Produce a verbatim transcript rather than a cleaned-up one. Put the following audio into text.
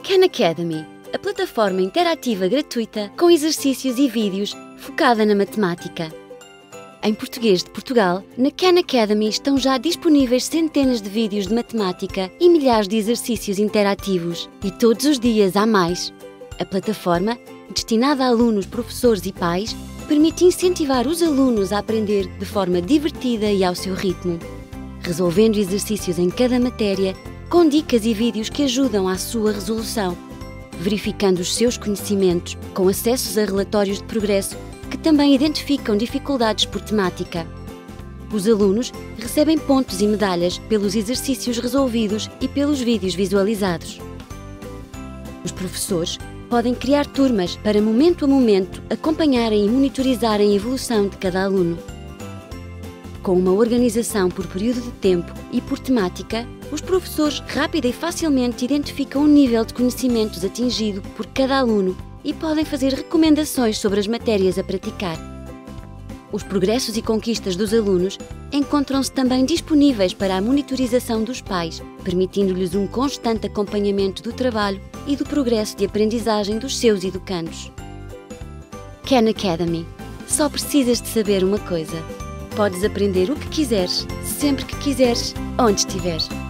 Khan Academy, a plataforma interativa gratuita com exercícios e vídeos focada na matemática. Em português de Portugal, na Khan Academy estão já disponíveis centenas de vídeos de matemática e milhares de exercícios interativos. E todos os dias há mais. A plataforma, destinada a alunos, professores e pais, permite incentivar os alunos a aprender de forma divertida e ao seu ritmo, resolvendo exercícios em cada matéria com dicas e vídeos que ajudam à sua resolução, verificando os seus conhecimentos com acessos a relatórios de progresso que também identificam dificuldades por temática. Os alunos recebem pontos e medalhas pelos exercícios resolvidos e pelos vídeos visualizados. Os professores podem criar turmas para, momento a momento, acompanharem e monitorizarem a evolução de cada aluno. Com uma organização por período de tempo e por temática, os professores rápida e facilmente identificam o nível de conhecimentos atingido por cada aluno e podem fazer recomendações sobre as matérias a praticar. Os progressos e conquistas dos alunos encontram-se também disponíveis para a monitorização dos pais, permitindo-lhes um constante acompanhamento do trabalho e do progresso de aprendizagem dos seus educandos. Khan Academy. Só precisas de saber uma coisa. Podes aprender o que quiseres, sempre que quiseres, onde estiveres.